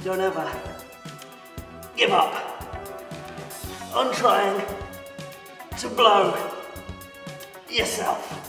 don't ever give up on trying to blow yourself.